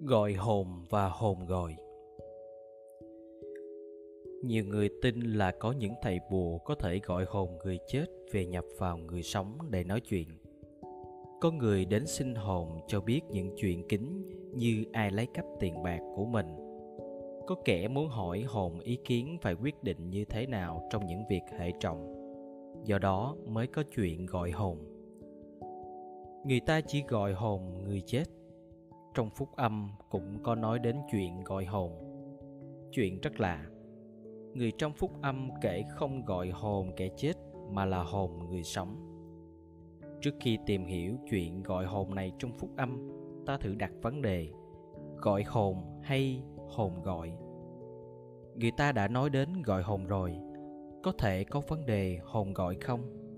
Gọi hồn và hồn gọi. Nhiều người tin là có những thầy bùa có thể gọi hồn người chết về nhập vào người sống để nói chuyện. Có người đến xin hồn cho biết những chuyện kín như ai lấy cắp tiền bạc của mình. Có kẻ muốn hỏi hồn ý kiến phải quyết định như thế nào trong những việc hệ trọng. Do đó mới có chuyện gọi hồn. Người ta chỉ gọi hồn người chết. Trong phúc âm cũng có nói đến chuyện gọi hồn. Chuyện rất lạ. Người trong phúc âm kể không gọi hồn kẻ chết mà là hồn người sống. Trước khi tìm hiểu chuyện gọi hồn này trong phúc âm, ta thử đặt vấn đề: gọi hồn hay hồn gọi? Người ta đã nói đến gọi hồn rồi, có thể có vấn đề hồn gọi không?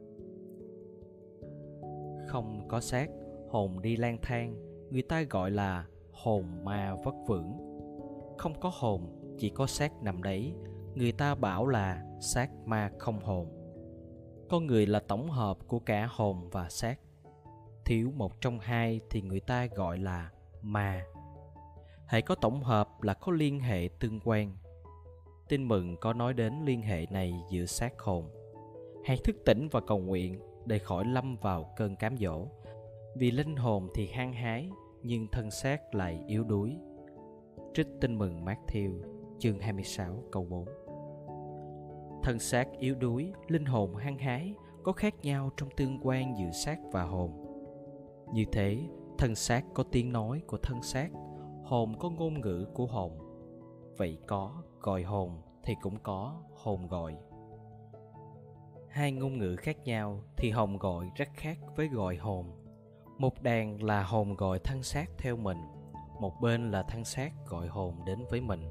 Không có xác, hồn đi lang thang, người ta gọi là hồn ma vất vưởng. Không có hồn, chỉ có xác nằm đấy, người ta bảo là xác ma không hồn. Con người là tổng hợp của cả hồn và xác. Thiếu một trong hai thì người ta gọi là ma. Hãy có tổng hợp là có liên hệ tương quan. Tin mừng có nói đến liên hệ này giữa xác hồn. Hãy thức tỉnh và cầu nguyện để khỏi lâm vào cơn cám dỗ. Vì linh hồn thì hăng hái, nhưng thân xác lại yếu đuối. Trích Tin mừng Matthew chương 26 câu 4. Thân xác yếu đuối, linh hồn hăng hái có khác nhau trong tương quan giữa xác và hồn. Như thế, thân xác có tiếng nói của thân xác, hồn có ngôn ngữ của hồn. Vậy có gọi hồn thì cũng có hồn gọi. Hai ngôn ngữ khác nhau thì hồn gọi rất khác với gọi hồn. Một đàn là hồn gọi thân xác theo mình, một bên là thân xác gọi hồn đến với mình.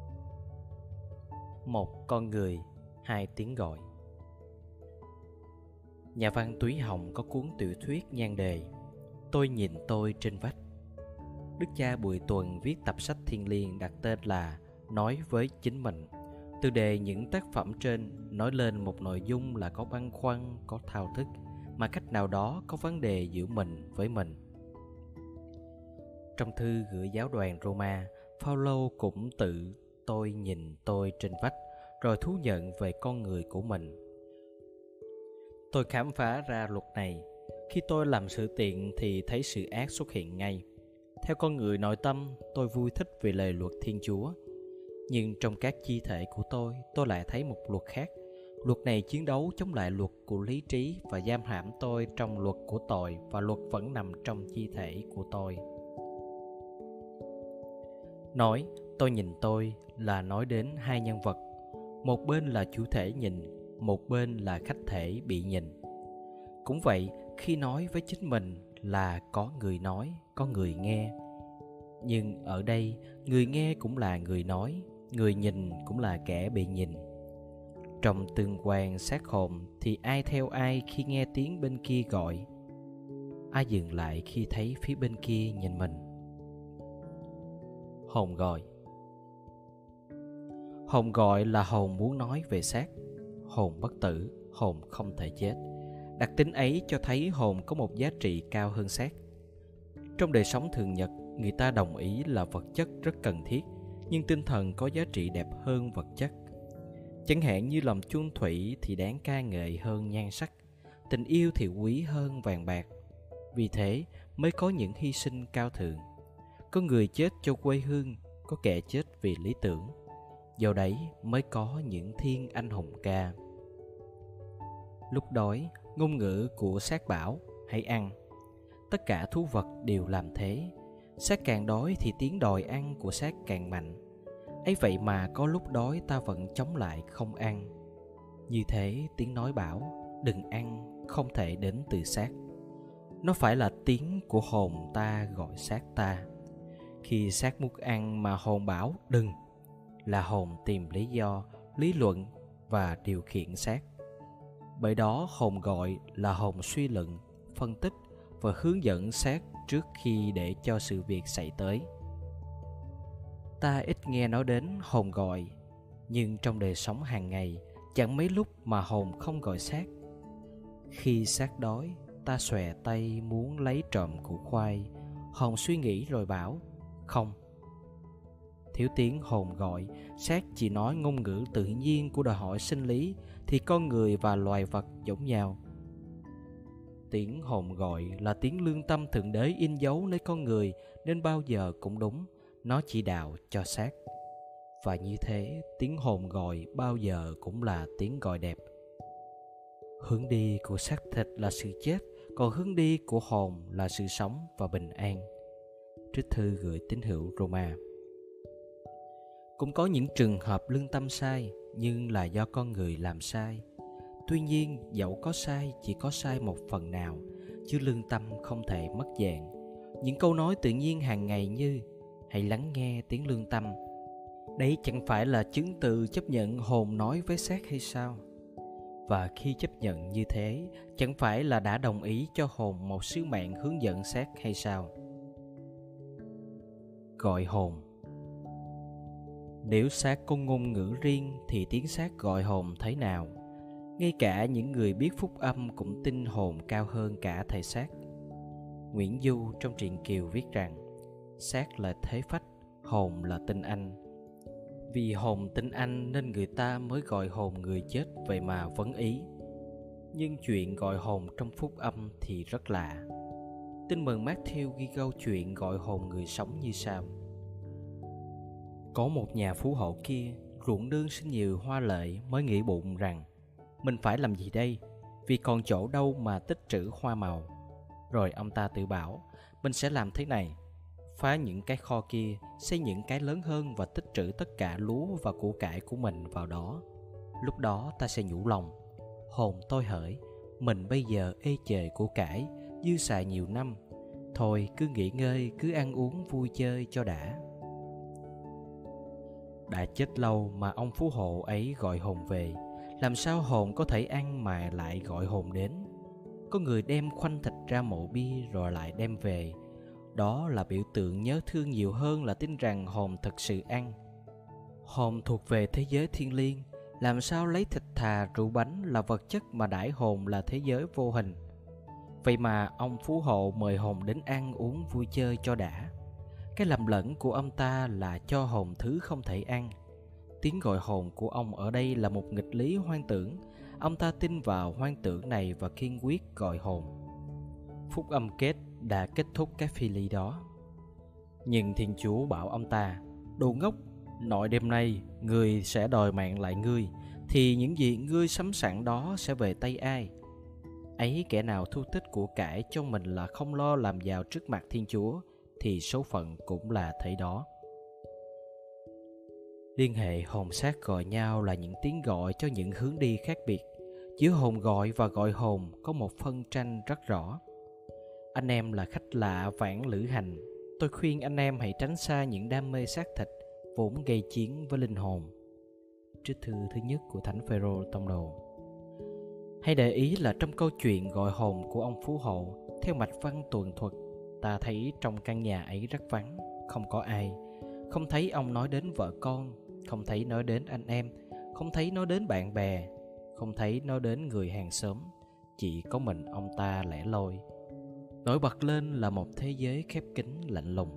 Một con người, hai tiếng gọi. Nhà văn Túy Hồng có cuốn tiểu thuyết nhan đề Tôi nhìn tôi trên vách. Đức cha Bùi Tuần viết tập sách thiêng liêng đặt tên là Nói với chính mình. Tiêu đề những tác phẩm trên nói lên một nội dung là có băn khoăn, có thao thức, mà cách nào đó có vấn đề giữa mình với mình. Trong thư gửi giáo đoàn Roma, Phaolô cũng tự tôi nhìn tôi trên vách, rồi thú nhận về con người của mình. Tôi khám phá ra luật này. Khi tôi làm sự tiện thì thấy sự ác xuất hiện ngay. Theo con người nội tâm, tôi vui thích vì lời luật Thiên Chúa. Nhưng trong các chi thể của tôi lại thấy một luật khác. Luật này chiến đấu chống lại luật của lý trí và giam hãm tôi trong luật của tội, và luật vẫn nằm trong chi thể của tôi. Nói tôi nhìn tôi là nói đến hai nhân vật. Một bên là chủ thể nhìn, một bên là khách thể bị nhìn. Cũng vậy, khi nói với chính mình là có người nói, có người nghe. Nhưng ở đây, người nghe cũng là người nói, người nhìn cũng là kẻ bị nhìn. Trong tương quan xác hồn thì ai theo ai khi nghe tiếng bên kia gọi? Ai dừng lại khi thấy phía bên kia nhìn mình? Hồn gọi. Hồn gọi là hồn muốn nói về xác. Hồn bất tử, hồn không thể chết. Đặc tính ấy cho thấy hồn có một giá trị cao hơn xác. Trong đời sống thường nhật, người ta đồng ý là vật chất rất cần thiết, nhưng tinh thần có giá trị đẹp hơn vật chất. Chẳng hạn như lòng chung thủy thì đáng ca ngợi hơn nhan sắc, tình yêu thì quý hơn vàng bạc. Vì thế mới có những hy sinh cao thượng. Có người chết cho quê hương, có kẻ chết vì lý tưởng. Do đấy mới có những thiên anh hùng ca. Lúc đói, ngôn ngữ của xác bảo hãy ăn. Tất cả thú vật đều làm thế. Xác càng đói thì tiếng đòi ăn của xác càng mạnh. Ấy vậy mà có lúc đói ta vẫn chống lại không ăn. Như thế tiếng nói bảo đừng ăn không thể đến từ xác. Nó phải là tiếng của hồn ta gọi xác ta. Khi xác muốn ăn mà hồn bảo đừng, là hồn tìm lý do, lý luận và điều khiển xác. Bởi đó hồn gọi là hồn suy luận, phân tích và hướng dẫn xác trước khi để cho sự việc xảy tới. Ta ít nghe nói đến hồn gọi, nhưng trong đời sống hàng ngày chẳng mấy lúc mà hồn không gọi xác. Khi xác đói, ta xòe tay muốn lấy trộm củ khoai, hồn suy nghĩ rồi bảo không, Thiếu tiếng hồn gọi, xác chỉ nói ngôn ngữ tự nhiên của đòi hỏi sinh lý, thì con người và loài vật giống nhau. Tiếng hồn gọi là tiếng lương tâm Thượng Đế in dấu nơi con người, nên bao giờ cũng đúng, nó chỉ đạo cho xác. Và như thế, tiếng hồn gọi bao giờ cũng là tiếng gọi đẹp. Hướng đi của xác thịt là sự chết, còn hướng đi của hồn là sự sống và bình an. Trích thư gửi tín hữu Roma. Cũng có những trường hợp lương tâm sai, nhưng là do con người làm sai. Tuy nhiên, dẫu có sai, chỉ có sai một phần nào, chứ lương tâm không thể mất dạng. Những câu nói tự nhiên hàng ngày như hãy lắng nghe tiếng lương tâm, đấy chẳng phải là chứng từ chấp nhận hồn nói với xác hay sao? Và khi chấp nhận như thế, chẳng phải là đã đồng ý cho hồn một sứ mạng hướng dẫn xác hay sao? Gọi hồn. Nếu xác có ngôn ngữ riêng thì tiếng xác gọi hồn thế nào? Ngay cả những người biết phúc âm cũng tin hồn cao hơn cả thể xác. Nguyễn Du trong truyện Kiều viết rằng, xác là thế phách, hồn là tinh anh. Vì hồn tinh anh nên người ta mới gọi hồn người chết vậy mà vấn ý. Nhưng chuyện gọi hồn trong phúc âm thì rất lạ. Tin mừng Matthew ghi câu chuyện gọi hồn người sống như sau. Có một nhà phú hộ kia, ruộng nương sinh nhiều hoa lệ, mới nghĩ bụng rằng mình phải làm gì đây, vì còn chỗ đâu mà tích trữ hoa màu. Rồi ông ta tự bảo, mình sẽ làm thế này: phá những cái kho kia, xây những cái lớn hơn và tích trữ tất cả lúa và củ cải của mình vào đó. Lúc đó ta sẽ nhủ lòng, hồn tôi hỡi, mình bây giờ ê chề củ cải, dư xài nhiều năm. Thôi cứ nghỉ ngơi, cứ ăn uống vui chơi cho đã. Đã chết lâu mà ông phú hộ ấy gọi hồn về, làm sao hồn có thể ăn mà lại gọi hồn đến? Có người đem khoanh thịt ra mộ bia rồi lại đem về. Đó là biểu tượng nhớ thương nhiều hơn là tin rằng hồn thực sự ăn. Hồn thuộc về thế giới thiên liêng, làm sao lấy thịt thà rượu bánh là vật chất mà đãi hồn là thế giới vô hình. Vậy mà ông phú hộ mời hồn đến ăn uống vui chơi cho đã. Cái lầm lẫn của ông ta là cho hồn thứ không thể ăn. Tiếng gọi hồn của ông ở đây là một nghịch lý hoang tưởng. Ông ta tin vào hoang tưởng này và kiên quyết gọi hồn. Phúc âm kết đã kết thúc cái phi lý đó. Nhưng Thiên Chúa bảo ông ta, đồ ngốc, nội đêm nay ngươi sẽ đòi mạng lại ngươi, thì những gì ngươi sắm sẵn đó sẽ về tay ai? Ấy, kẻ nào thu tích của cải cho mình là không lo làm giàu trước mặt Thiên Chúa, thì số phận cũng là thế đó. Liên hệ hồn xác gọi nhau là những tiếng gọi cho những hướng đi khác biệt. Giữa hồn gọi và gọi hồn có một phân tranh rất rõ. Anh em là khách lạ vãng lữ hành, tôi khuyên anh em hãy tránh xa những đam mê xác thịt vốn gây chiến với linh hồn. Trích thư thứ nhất của Thánh Phêrô Tông Đồ. Hãy để ý là trong câu chuyện gọi hồn của ông phú hộ, theo mạch văn tường thuật, ta thấy trong căn nhà ấy rất vắng, không có ai. Không thấy ông nói đến vợ con, không thấy nói đến anh em, không thấy nói đến bạn bè, không thấy nói đến người hàng xóm. Chỉ có mình ông ta lẻ loi. Nổi bật lên là một thế giới khép kín lạnh lùng.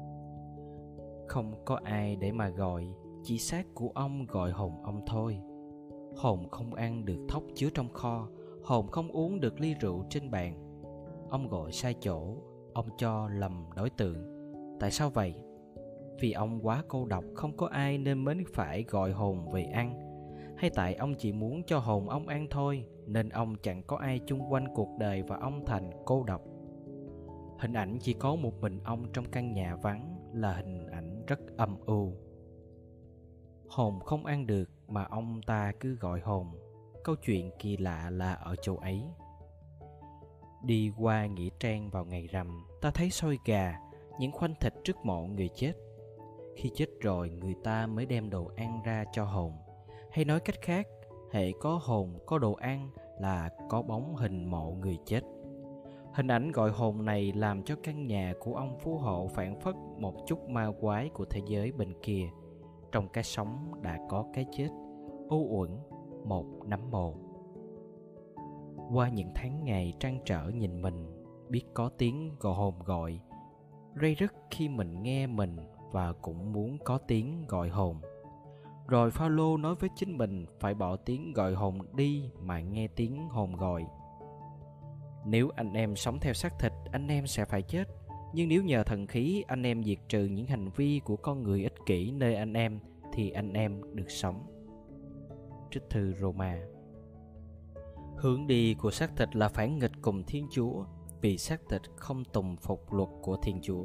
Không có ai để mà gọi, chỉ xác của ông gọi hồn ông thôi. Hồn không ăn được thóc chứa trong kho, hồn không uống được ly rượu trên bàn. Ông gọi sai chỗ, ông cho lầm đối tượng. Tại sao vậy? Vì ông quá cô độc, không có ai nên mới phải gọi hồn về ăn. Hay tại ông chỉ muốn cho hồn ông ăn thôi, nên ông chẳng có ai chung quanh cuộc đời và ông thành cô độc. Hình ảnh chỉ có một mình ông trong căn nhà vắng là hình ảnh rất âm u. Hồn không ăn được mà ông ta cứ gọi hồn. Câu chuyện kỳ lạ là ở chỗ ấy. Đi qua nghĩa trang vào ngày rằm, ta thấy xôi gà, những khoanh thịt trước mộ người chết. Khi chết rồi, người ta mới đem đồ ăn ra cho hồn. Hay nói cách khác, hễ có hồn, có đồ ăn là có bóng hình mộ người chết. Hình ảnh gọi hồn này làm cho căn nhà của ông phú hộ phảng phất một chút ma quái của thế giới bên kia. Trong cái sống đã có cái chết, u uẩn, một nấm mồ. Qua những tháng ngày trăn trở nhìn mình, biết có tiếng gọi hồn gọi, rây rứt khi mình nghe mình và cũng muốn có tiếng gọi hồn. Rồi Phaolô nói với chính mình phải bỏ tiếng gọi hồn đi mà nghe tiếng hồn gọi. Nếu anh em sống theo xác thịt, anh em sẽ phải chết. Nhưng nếu nhờ thần khí anh em diệt trừ những hành vi của con người ích kỷ nơi anh em, thì anh em được sống. Trích thư Roma. Hướng đi của xác thịt là phản nghịch cùng Thiên Chúa, vì xác thịt không tùng phục luật của Thiên Chúa.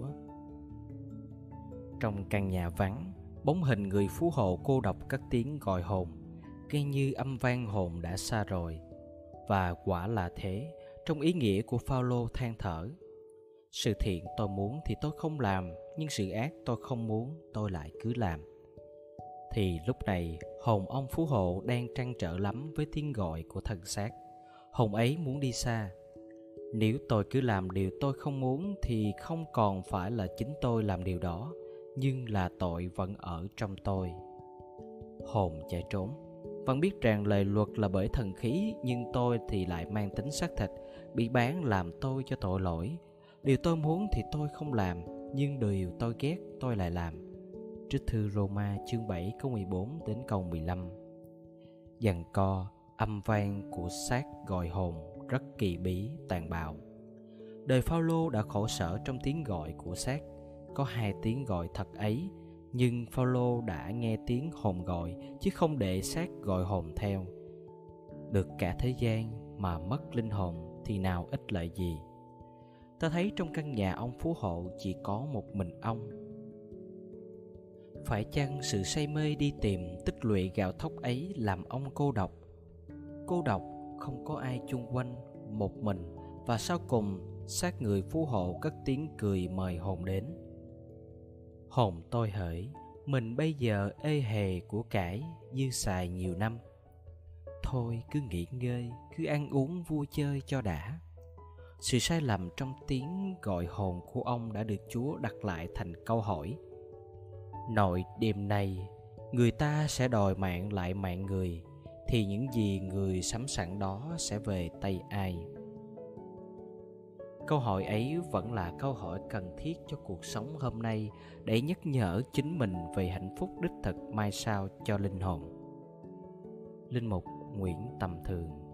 Trong căn nhà vắng, bóng hình người phú hộ cô độc cất tiếng gọi hồn, nghe như âm vang hồn đã xa rồi. Và quả là thế, trong ý nghĩa của Phaolô than thở: sự thiện tôi muốn thì tôi không làm, nhưng sự ác tôi không muốn tôi lại cứ làm. Thì lúc này hồn ông phú hộ đang trăn trở lắm với tiếng gọi của thân xác. Hồn ấy muốn đi xa. Nếu tôi cứ làm điều tôi không muốn thì không còn phải là chính tôi làm điều đó, nhưng là tội vẫn ở trong tôi. Hồn chạy trốn, vẫn biết rằng lời luật là bởi thần khí, nhưng tôi thì lại mang tính xác thịt, bị bán làm tôi cho tội lỗi. Điều tôi muốn thì tôi không làm, nhưng điều tôi ghét tôi lại làm. Trích thư Roma chương 7 câu 14 đến câu 15. Giằng co, âm vang của xác gọi hồn rất kỳ bí, tàn bạo. Đời Phaolô đã khổ sở trong tiếng gọi của xác. Có hai tiếng gọi thật ấy, nhưng Phaolô đã nghe tiếng hồn gọi, chứ không để xác gọi hồn theo. Được cả thế gian mà mất linh hồn thì nào ích lợi gì. Ta thấy trong căn nhà ông phú hộ chỉ có một mình ông. Phải chăng sự say mê đi tìm tích lũy gạo thóc ấy làm ông cô độc? Cô độc, không có ai chung quanh, một mình, và sau cùng xác người phú hộ cất tiếng cười mời hồn đến. Hồn tôi hỡi, mình bây giờ ê hề của cải, dư xài nhiều năm. Thôi cứ nghỉ ngơi, cứ ăn uống vui chơi cho đã. Sự sai lầm trong tiếng gọi hồn của ông đã được Chúa đặt lại thành câu hỏi. Nội đêm nay, người ta sẽ đòi mạng lại mạng người, thì những gì người sắm sẵn đó sẽ về tay ai? Câu hỏi ấy vẫn là câu hỏi cần thiết cho cuộc sống hôm nay, để nhắc nhở chính mình về hạnh phúc đích thực mai sau cho linh hồn. Linh mục Nguyễn Tầm Thường.